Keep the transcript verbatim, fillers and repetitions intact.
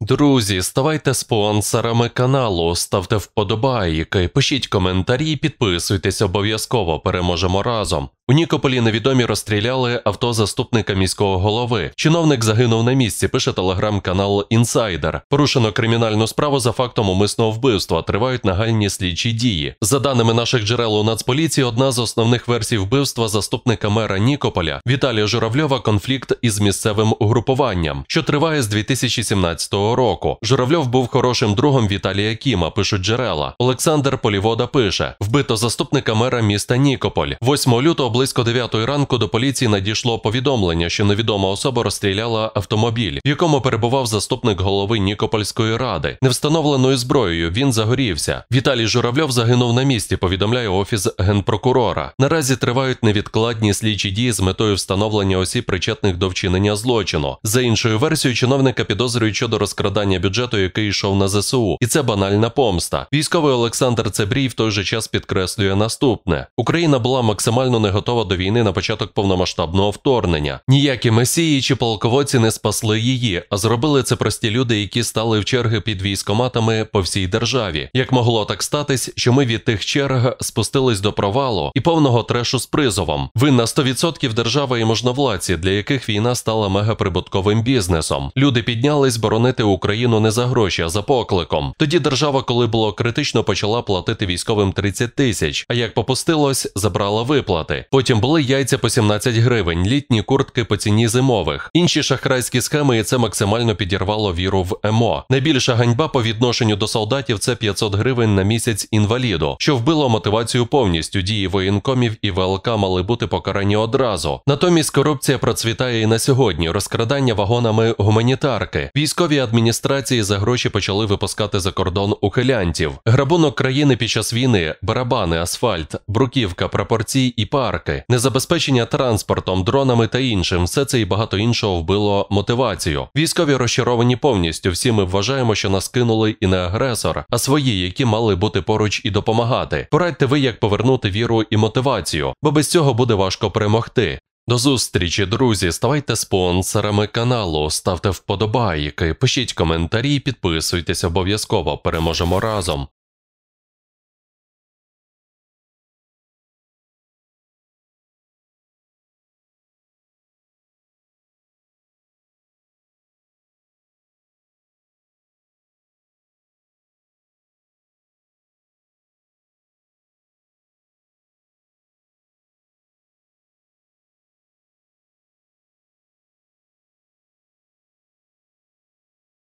Друзі, ставайте спонсорами каналу, ставте вподобайки, пишіть коментарі, підписуйтесь обов'язково, переможемо разом. У Нікополі невідомі розстріляли авто заступника міського голови. Чиновник загинув на місці, пише телеграм-канал «Інсайдер». Порушено кримінальну справу за фактом умисного вбивства, тривають нагальні слідчі дії. За даними наших джерел у Нацполіції, одна з основних версій вбивства заступника мера Нікополя Віталія Журавльова – конфлікт із місцевим угрупуванням, що триває з дві тисячі сімнадцятого року. Журавльов був хорошим другом Віталія Кіма, пишуть джерела. Олександр Полівода пише: вбито заступника мера міста Нікополь. восьмого лютого близько дев'ятої ранку до поліції надійшло повідомлення, що невідома особа розстріляла автомобіль, в якому перебував заступник голови Нікопольської ради. Невстановленою зброєю він загорівся. Віталій Журавльов загинув на місці, повідомляє Офіс генпрокурора. Наразі тривають невідкладні слідчі дії з метою встановлення осіб, причетних до вчинення злочину. За іншою версією, чиновника підозрюють щодо розкрадання бюджету, який йшов на зе се у. І це банальна помста. Військовий Олександр Цебрій в той же час підкреслює наступне: Україна була максимально не готова до війни на початок повномасштабного вторгнення. Ніякі месії чи полководці не спасли її, а зробили це прості люди, які стали в черги під військоматами по всій державі. Як могло так статись, що ми від тих черг спустились до провалу і повного трешу з призовом? Винна сто відсотків держава і можновладці, для яких війна стала мегаприбутковим бізнесом. Люди піднялись боронити Україну не за гроші, а за покликом. Тоді держава, коли було критично, почала платити військовим тридцять тисяч, а як попустилось, забрала виплати. Потім були яйця по сімнадцять гривень, літні куртки по ціні зимових. Інші шахрайські схеми, і це максимально підірвало віру в ем о. Найбільша ганьба по відношенню до солдатів – це п'ятсот гривень на місяць інваліду, що вбило мотивацію повністю. Дії воєнкомів і ве el ка мали бути покарані одразу. Натомість корупція процвітає і на сьогодні. Розкрадання вагонами гуманітарки. Військові адміністрації за гроші почали випускати за кордон ухилянтів. Грабунок країни під час війни, барабани, асфальт, бруківка, прапорці і парки, незабезпечення транспортом, дронами та іншим – все це і багато іншого вбило мотивацію. Військові розчаровані повністю. Всі ми вважаємо, що нас кинули і не агресор, а свої, які мали бути поруч і допомагати. Порадьте ви, як повернути віру і мотивацію, бо без цього буде важко перемогти. До зустрічі, друзі, ставайте спонсорами каналу, ставте вподобайки, пишіть коментарі, підписуйтесь обов'язково, переможемо разом.